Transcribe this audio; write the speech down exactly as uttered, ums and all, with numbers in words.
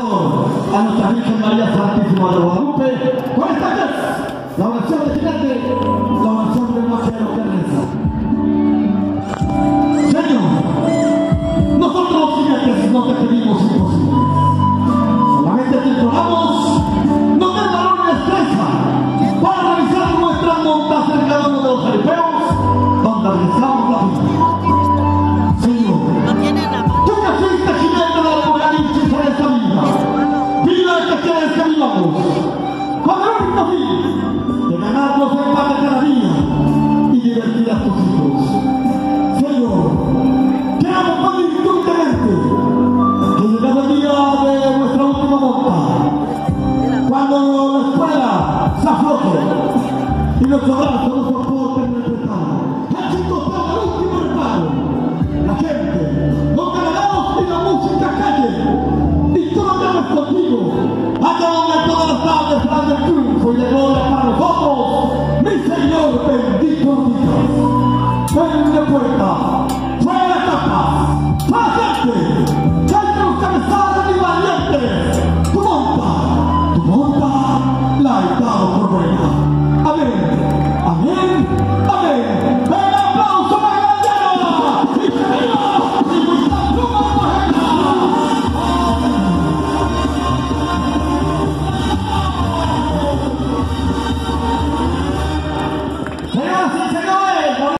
a nuestra Virgen María Santísima de Guadalupe, con esta que es la oración de gigante, la oración del machero que reza. Señor, nosotros los gigantes no te pedimos imposibles, solamente te imploramos no te valor y destreza para realizar nuestras montas en cada uno de los jaripeos donde arriesgamos la vida. Tú que fuiste jinete del apocalipsis en esta vida, vida que quieres que vivamos, con el único fin de ganarnos el pan de cada día y divertir a tus hijos. Señor, queremos pedirte humildemente que llegado el día de nuestra última monta, cuando la escuela se afloje y nuestro brazo nos soporte en el prestado, el chico paga el último reparo. La gente, los cargados y la música calle, y tú lo llames contigo, allá donde todas las tardes serán del triunfo y de gloria para nosotros, mi Señor bendito digas. Ven de puerta.